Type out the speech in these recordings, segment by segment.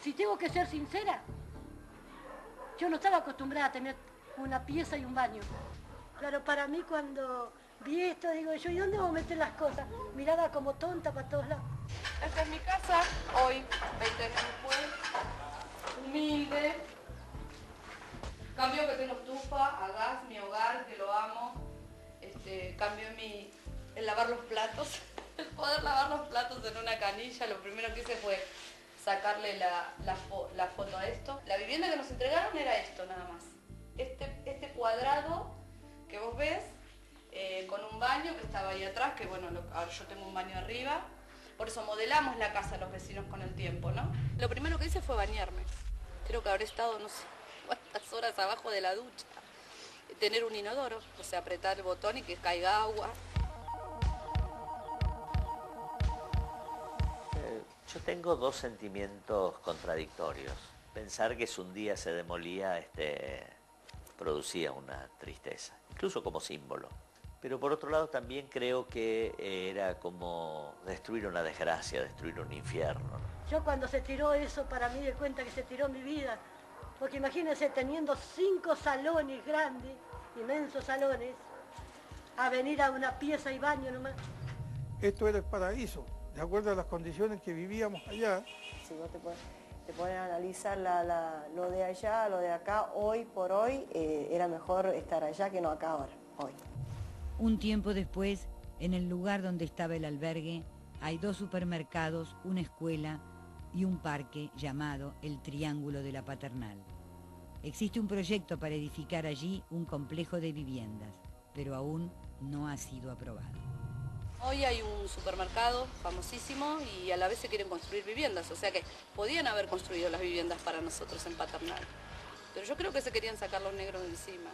si tengo que ser sincera, yo no estaba acostumbrada a tener una pieza y un baño. Claro, para mí cuando vi esto, digo yo, ¿y dónde vamos a meter las cosas? Miraba como tonta para todos lados. Esta es mi casa, hoy, 20 años después, humilde. Cambio que tengo estufa, a gas, mi hogar, que lo amo. Cambio el lavar los platos, el poder lavar los platos en una canilla. Lo primero que hice fue sacarle la foto a esto. La vivienda que nos entregaron era esto nada más. Este cuadrado que vos ves, con un baño que estaba ahí atrás, que bueno, ahora yo tengo un baño arriba. Por eso modelamos la casa a los vecinos con el tiempo, ¿no? Lo primero que hice fue bañarme. Creo que habré estado, no sé cuántas horas abajo de la ducha. Tener un inodoro, o sea, apretar el botón y que caiga agua. Yo tengo dos sentimientos contradictorios. Pensar que si un día se demolía, producía una tristeza, incluso como símbolo. Pero por otro lado también creo que era como destruir una desgracia, destruir un infierno, ¿no? Yo cuando se tiró eso, para mí de cuenta que se tiró mi vida. Porque imagínense teniendo 5 salones grandes, inmensos salones, a venir a una pieza y baño nomás. Esto era el paraíso, de acuerdo a las condiciones que vivíamos allá. Si vos te pones a analizar lo de allá, lo de acá, hoy por hoy, era mejor estar allá que no acá ahora, hoy. Un tiempo después, en el lugar donde estaba el albergue, hay 2 supermercados, una escuela y un parque llamado el Triángulo de la Paternal. Existe un proyecto para edificar allí un complejo de viviendas, pero aún no ha sido aprobado. Hoy hay un supermercado famosísimo y a la vez se quieren construir viviendas, o sea que podían haber construido las viviendas para nosotros en Paternal. Pero yo creo que se querían sacar los negros de encima.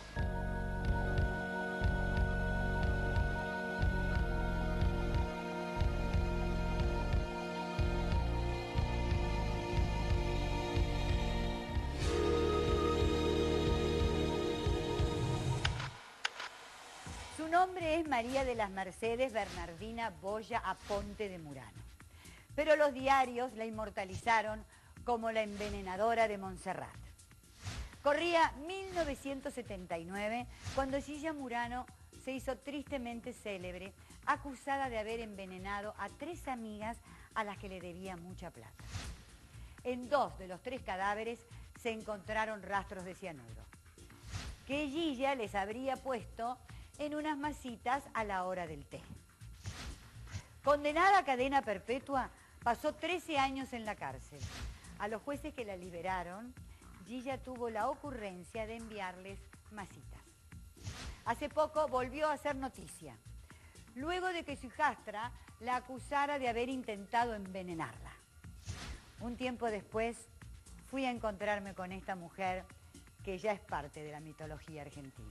Su nombre es María de las Mercedes Bernardina Boya Aponte de Murano. Pero los diarios la inmortalizaron como la envenenadora de Montserrat. Corría 1979 cuando Gilla Murano se hizo tristemente célebre, acusada de haber envenenado a 3 amigas a las que le debía mucha plata. En 2 de los 3 cadáveres se encontraron rastros de cianuro, que Gilla les habría puesto en unas masitas a la hora del té. Condenada a cadena perpetua, pasó 13 años en la cárcel. A los jueces que la liberaron, Gilla tuvo la ocurrencia de enviarles masitas. Hace poco volvió a hacer noticia, luego de que su hijastra la acusara de haber intentado envenenarla. Un tiempo después, fui a encontrarme con esta mujer que ya es parte de la mitología argentina.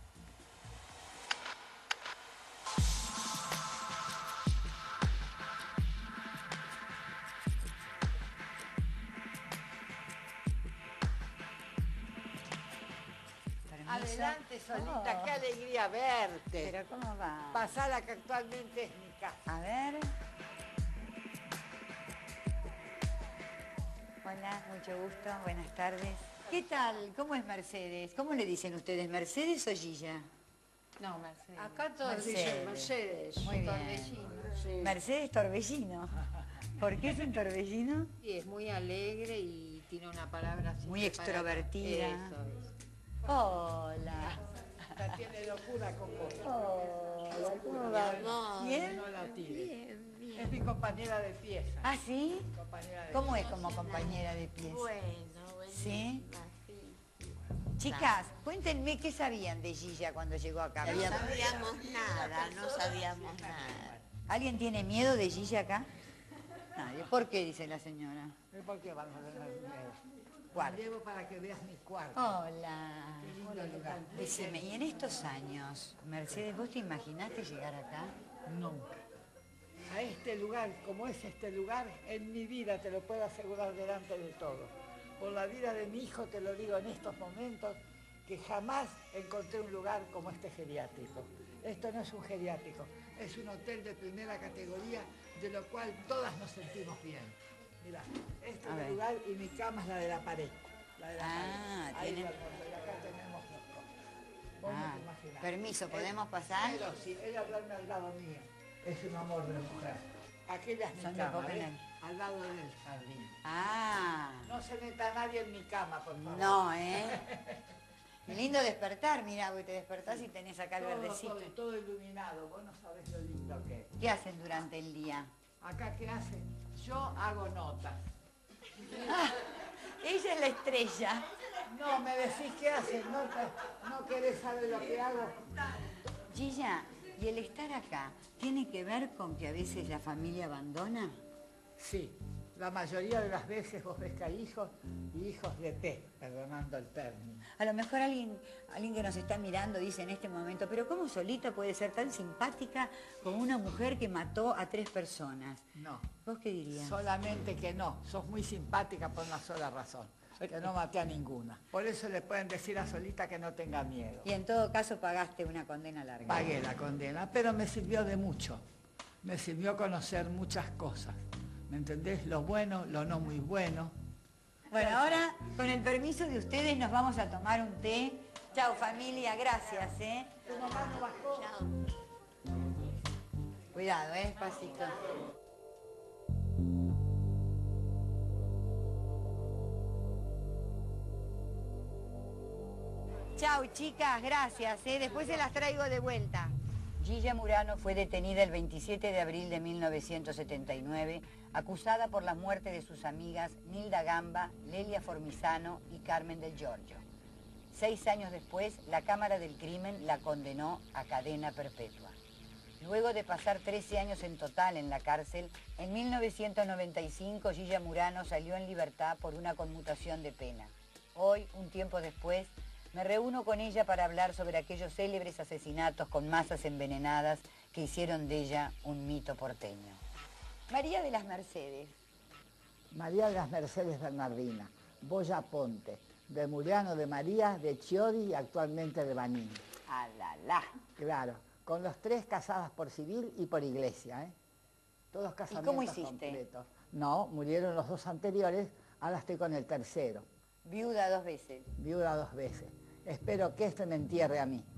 Adelante, Solita, qué alegría verte. Pero ¿cómo va? Pasá la que actualmente es mi casa. A ver. Hola, mucho gusto, buenas tardes. ¿Qué tal? ¿Cómo es Mercedes? ¿Cómo le dicen ustedes, Mercedes o Gilla? No, Mercedes. Acá todos dicen Mercedes. Muy bien. Torbellino, sí. Mercedes Torbellino. ¿Por qué es un torbellino? Y es muy alegre y tiene una palabra así. Muy extrovertida. Eso es. Hola. Esta tiene locura con vos. Hola, ¿cómo va? ¿Bien? No la tires. Bien, bien. Es mi compañera de pieza. ¿Ah, sí? Compañera de ¿Cómo es como compañera de pieza? Bueno, ¿Sí? así. Chicas, cuéntenme qué sabían de Gilla cuando llegó acá. No sabíamos nada, no sabíamos nada. ¿Alguien tiene miedo de Gilla acá? Nadie. ¿Por qué, dice la señora? ¿Por qué vamos a ver Cuarto. Te llevo para que veas mi cuarto. Hola. Qué lindo lugar. Decime, y en estos años, Mercedes, ¿vos te imaginaste llegar acá? Nunca. A este lugar, como es este lugar, en mi vida te lo puedo asegurar delante de todo. Por la vida de mi hijo te lo digo en estos momentos, que jamás encontré un lugar como este geriátrico. Esto no es un geriátrico, es un hotel de primera categoría, de lo cual todas nos sentimos bien. Mira, este A es ver. el lugar y mi cama es la de la pared. La de la Ah, pared. Ahí tienen- y acá tenemos los cosas. Vos no te imaginás. Permiso, ¿podemos pasar? Pero sí, ella duerme al lado mío. Es un amor de mujer. Aquella es mi Son de cama, poca ¿ves? energía. Al lado del jardín. Ah, No se meta nadie en mi cama, por favor. no, ¿eh? Lindo despertar, mira, porque te despertás y tenés acá el Todo, verdecito. todo iluminado, vos no sabés lo lindo que es. ¿Qué hacen durante el día? Acá, ¿qué hace? Yo hago notas. Ella es la estrella. No, me decís qué haces, no querés saber lo que hago. Gilla, ¿y el estar acá tiene que ver con que a veces la familia abandona? Sí, la mayoría de las veces vos ves que hay hijos y hijos de té, perdonando el término. A lo mejor alguien que nos está mirando dice en este momento, pero ¿cómo Solita puede ser tan simpática como una mujer que mató a 3 personas? No, ¿Vos qué dirías? solamente que no, sos muy simpática por una sola razón, que no maté a ninguna. Por eso le pueden decir a Solita que no tenga miedo. Y en todo caso pagaste una condena larga. Pagué la condena, pero me sirvió de mucho. Me sirvió conocer muchas cosas. ¿Me entendés? Lo bueno, lo no muy bueno. Bueno, ahora, con el permiso de ustedes, nos vamos a tomar un té. Chao, familia, gracias, ¿eh? ¿Tu mamá no bajó? Cuidado, despacito. Chao, chicas, gracias, ¿eh? Después se las traigo de vuelta. Gilla Murano fue detenida el 27 de abril de 1979, acusada por la muerte de sus amigas Nilda Gamba, Lelia Formizano y Carmen del Giorgio. 6 años después, la Cámara del Crimen la condenó a cadena perpetua. Luego de pasar 13 años en total en la cárcel, en 1995 Gilla Murano salió en libertad por una conmutación de pena. Hoy, un tiempo después, me reúno con ella para hablar sobre aquellos célebres asesinatos con masas envenenadas que hicieron de ella un mito porteño. María de las Mercedes. María de las Mercedes Bernardina, Boya Ponte, de Muriano de María, de Chiodi y actualmente de Banín. ¡Alala! Claro, con los 3 casadas por civil y por iglesia, ¿eh? Todos casamientos cómo hiciste? completos. No, murieron los 2 anteriores, ahora estoy con el tercero. Viuda 2 veces. Viuda 2 veces. Espero que este me entierre a mí.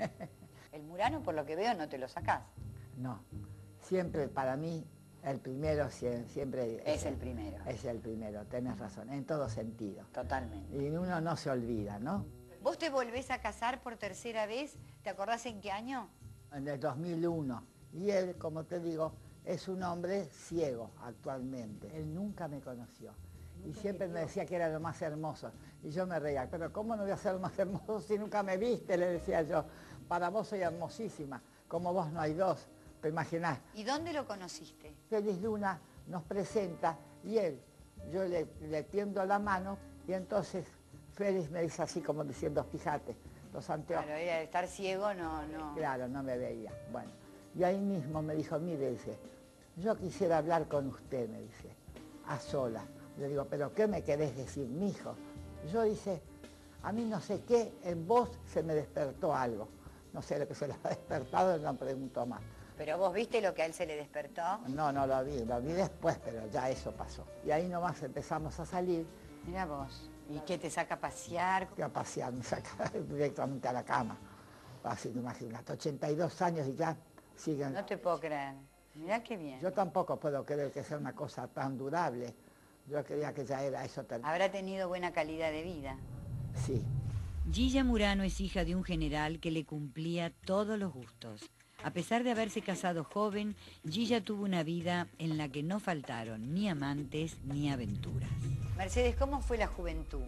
El Murano, por lo que veo, no te lo sacás. No, siempre para mí el primero siempre Es el primero. Es el primero, tenés razón, en todo sentido. Totalmente. Y uno no se olvida, ¿no? ¿Vos te volvés a casar por tercera vez? ¿Te acordás en qué año? En el 2001. Y él, como te digo, es un hombre ciego actualmente. Él nunca me conoció. Y siempre me decía que era lo más hermoso. Y yo me reía, pero ¿cómo no voy a ser lo más hermoso si nunca me viste? Le decía yo. Para vos soy hermosísima, como vos no hay dos. ¿Te imaginás? ¿Y dónde lo conociste? Feliz Luna nos presenta y él, yo le tiendo la mano y entonces Félix me dice así como diciendo, fíjate, los anteojos. Claro, era estar ciego, no. Claro, no me veía. Bueno, y ahí mismo me dijo, mire, dice, yo quisiera hablar con usted, me dice, a solas. Le digo, ¿pero qué me querés decir, mijo? Yo dice, a mí no sé qué, en vos se me despertó algo. No sé lo que se le ha despertado, no pregunto más. ¿Pero vos viste lo que a él se le despertó? No lo vi después, pero ya eso pasó. Y ahí nomás empezamos a salir. Mira vos. ¿Y qué te saca a pasear? A pasear, me saca directamente a la cama. Así, imagínate, 82 años y ya siguen. No te puedo creer. Mirá qué bien. Yo tampoco puedo creer que sea una cosa tan durable. Yo creía que ya era eso. Habrá tenido buena calidad de vida. Sí. Gilla Murano es hija de un general que le cumplía todos los gustos. A pesar de haberse casado joven, Gilla tuvo una vida en la que no faltaron ni amantes ni aventuras. Mercedes, ¿cómo fue la juventud?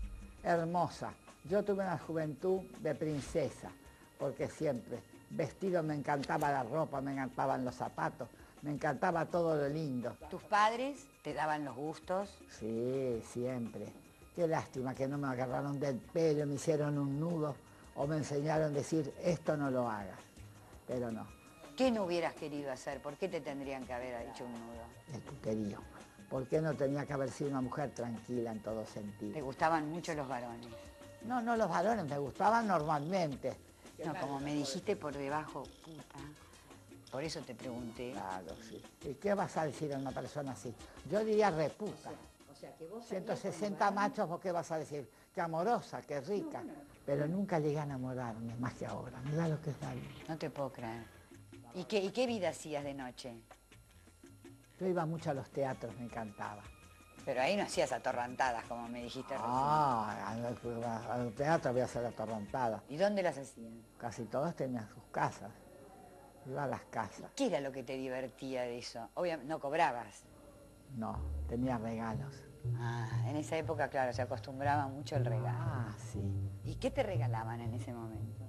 Hermosa. Yo tuve una juventud de princesa, porque siempre vestido me encantaba la ropa, me encantaban los zapatos, me encantaba todo lo lindo. ¿Tus padres te daban los gustos? Sí, siempre. Qué lástima que no me agarraron del pelo, me hicieron un nudo o me enseñaron a decir, esto no lo hagas. Pero no. ¿Qué no hubieras querido hacer? ¿Por qué te tendrían que haber hecho un nudo? El puterío. ¿Por qué no tenía que haber sido una mujer tranquila en todo sentido? ¿Te gustaban mucho los varones? No los varones, me gustaban normalmente. No, como me dijiste por debajo, puta. por eso te pregunté. Claro, sí. ¿Y qué vas a decir a una persona así? Yo diría reputa. O sea, que vos 160 machos, ¿vos qué vas a decir? Qué amorosa, qué rica. Pero nunca llegué a enamorarme, más que ahora. Mirá lo que es la vida. No te puedo creer. ¿Y qué vida hacías de noche? Yo iba mucho a los teatros, me encantaba. Pero ahí no hacías atorrantadas, como me dijiste recién. Al teatro voy a hacer atorrontada. ¿Y dónde las hacían? Casi todos tenían sus casas. Iba a las casas. ¿Qué era lo que te divertía de eso? Obviamente, no cobrabas. No, tenía regalos. En esa época, claro, se acostumbraba mucho el regalo. Sí. ¿Y qué te regalaban en ese momento?